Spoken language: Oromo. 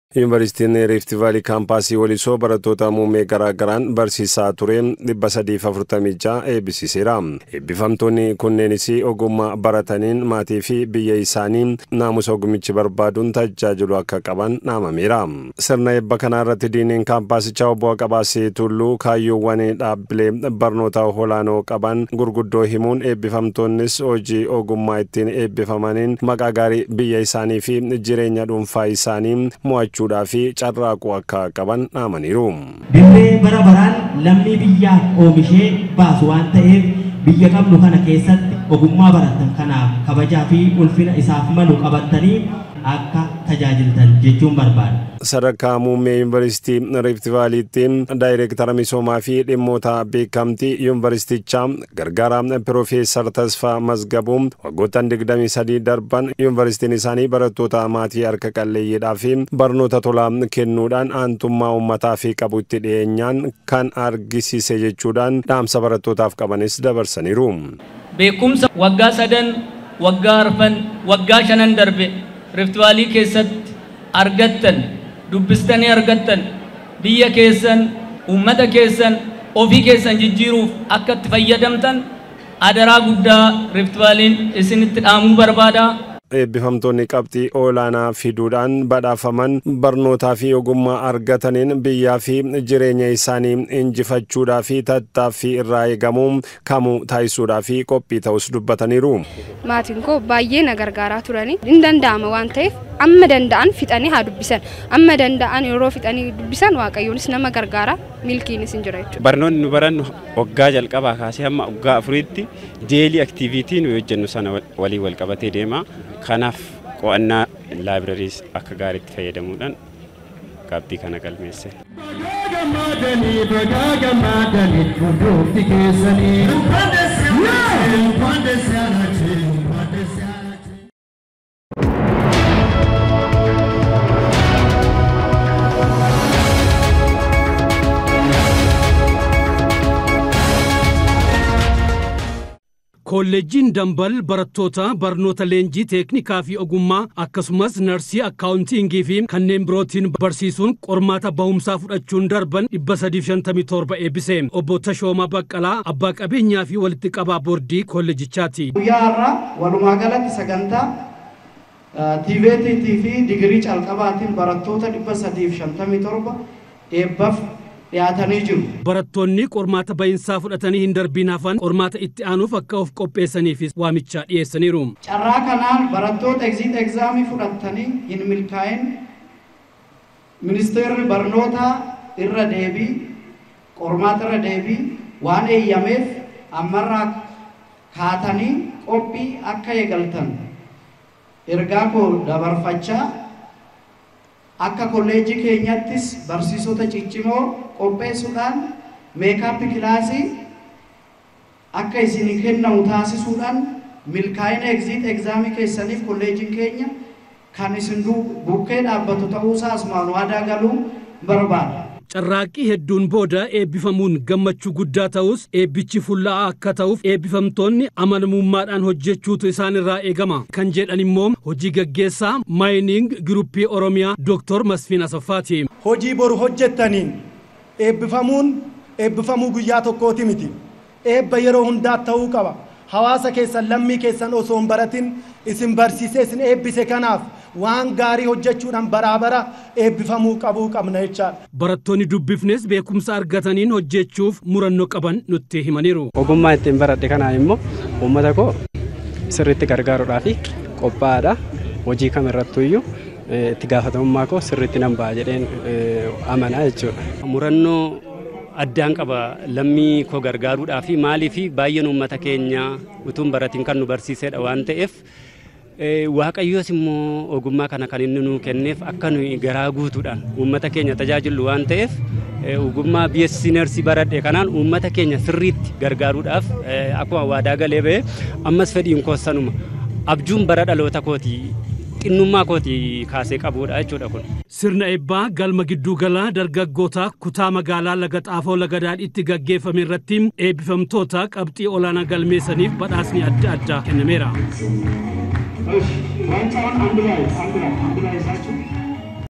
Yuunivarsiitiin Rift Valley kaampaasii Walisoo barattoota muummee garaagaraan barsiisaa ture 346 eebbisiiseera. Eebbifamtoonni kunneenis ogummaa barataniin maatii fi biyya isaanii naamusa ogumichi barbaaduun tajaajilu akka qaban dhaamameera. Sirna eebba kana irratti diiniin kaampaasichaa obbo Qabaasee Tulluu kaayyoowwan dhaabbilee barnoota olaanoo qaban gurguddoo himuun eebbifamtoonnis hojii ogummaa ittiin eebbifamaniin maqaa gaarii biyya isaanii fi jireenya dhuunfaa isaanii mo'achuu fi carraaquu akka qaban dhaamaniiru. Dirree bara baraan lammii biyyaaf oomishee baasu waan ta'eef biyya qabnu kana keessatti ogummaa baratan kanaaf kabajaa fi ulfina isaaf malu qabatanii akka tajaajiltan jechuun barbaada. Sadarkaa muummee Yuunivarsiitii Rift Valleytti daayireektara misoomaa fi dhimmoota beekamtii yuunivarsiitichaa gargaaraa Piroofeesar Tasfaa Mazgabuu waggoottan 23 darban yuunivarsiitiin isaanii barattoota maatii harka qalleeyyiidhaa fi barnoota tolaa kennuudhaan aantummaa uummataa fi qabutti dhiyeenyaan kan argisiise jechuudhaan dhaamsa barattootaaf qabanis dabarsaniiru. Beekumsa waggaa 3 waggaa 4 waggaa 5 darbe Rift Valley keessatti argattan dubbistanii argattan biyya keessan ummata keessan ofii keessan jijjiiruuf akka itti fayyadamtan adaraa guddaa Rift Valley isinitti dhaamuu barbaada. Eebbifamtoonni qabxii olaanaa fiduudhaan badhaafaman barnootaa fi ogummaa argataniin biyyaa fi jireenya isaanii injifachuudhaa fi tattaaffii irraa eegamu kamuu taasisuudhaa fi qophii ta'us dubbataniiru. Maatiin koo baay'ee na gargaaraa turani. Hin danda'ama waan ta'eef amma danda'an fixanii haa dubbisan. Amma danda'an yeroo fixanii dubbisan Waaqayyoonis nama gargaara milkiinis hin jira jechuudha. Barnoonni nu barannu waggaa jalqabaa kaasee hamma waggaa 4tti deelii aktiviitii nu hojjennu sana waliin wal qabatee deema. Kanaaf qo'annaa laabrariis akka gaariitti fayyadamuudhaan qabxii kana galmeesse. Kolleejjiin Dambal barattoota barnoota leenjii teeknikaa fi ogummaa akkasumas narsii akkaawuntiingii fi kanneen birootiin barsiisuun qormaata bahumsaa fudhachuun darban 357 eebbise. Obbo Tashoomaa Baqqalaa abbaa qabeenyaa fi walitti qabaa boordii kolleejichaati. Guyyaa har'aa walumaa galatti sagantaa TVET fi digirii calqabaatiin barattoota 357 eebbaaf dhiyaatanii jiru. Barattoonni qormaata bahinsaa fudhatanii hin darbiin hafan qormaata itti aanuuf akka of qopheessaniifis waamicha dhiyeessaniiru. Carraa kanaan barattoota exit exaamii fudhatanii hin milkaa'in ministeerri barnootaa irra deebii qormaata irra deebii waan eeyyameef ammarraa kaatanii qophii akka eegaltan ergaa koo dabarfachaa akka kolleejjii keenyattis barsiisota ciccimoo qopheessuudhaan meekaappi kilaasii akka isinii kennamu taasisuudhaan milkaa'ina exit exaamii keessaniif kolleejjiin keenya kan isin bukkee dhaabbatu ta'uusaa asumaan waadaa galuu barbaada. Carraaqii hedduun booda eebbifamuun gammachuu guddaa ta'us eebbichi fullaa'aa akka ta'uuf eebbifamtoonni amanamummaadhaan hojjechuutu isaan irraa eegama kan jedhan immoo hojii gaggeessaa maayining giruppii Oromiyaa Dr. Masfiin Asaffaati. Hojii boru hojjettaniin eebbifamuu guyyaa tokkooti miti. Eebba yeroo hundaa ta'uu qaba. Hawaasa keessan lammii keessan osoo hin baratin isin barsiisee isin eebbise kanaaf waan gaarii hojjechuudhaan baraabara eebbifamuu qabuu qabna jechaadha. Barattoonni dubbifnes beekumsa argataniin hojjechuuf murannoo qaban nutti himaniiru. Ogummaa ittiin baradhe kanaa immoo uummata koo sirriitti gargaaruudhaaf qophaa'aadha. Hojii kamirrattuu iyyuu itti gaafatamummaa koo sirriitti nan ba'a jedheen amanaa jechuudha. Murannoo addaan qaba lammii koo gargaaruudhaaf maaliif baay'een uummata keenya utuun baratiin kan nu barsiisedha waan ta'eef Waaqayyoos immoo ogummaa kana kan inni nuu kenneef akka nuyi garaa guutuudhaan uummata keenya tajaajilu waan ta'eef ogummaa BSc Nursing baradhe kanaan uummata keenya sirriitti gargaaruudhaaf akkuma waadaa galee ba'e ammas fedhiin koo sanuma abjuun bara dhaloota kooti xinnummaa kooti kaasee qabuudha jechuudha kun. Sirna eebbaa galma gidduu galaa dargaggoota kutaa magaalaa Laga Xaafoo Laga Daadhiitti gaggeeffame irratti eebbifamtoota qabxii olaanaa galmeessaniif badhaasni adda addaa kennameera. Wancaan ambilaa